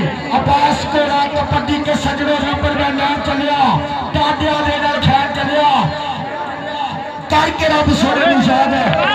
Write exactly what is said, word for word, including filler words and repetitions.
अब्बास कोड़ा कबड्डी के सजड़ों नंबर में नाम चलिया टाडिया देना खैर चलिया करके रब सोने निशान है।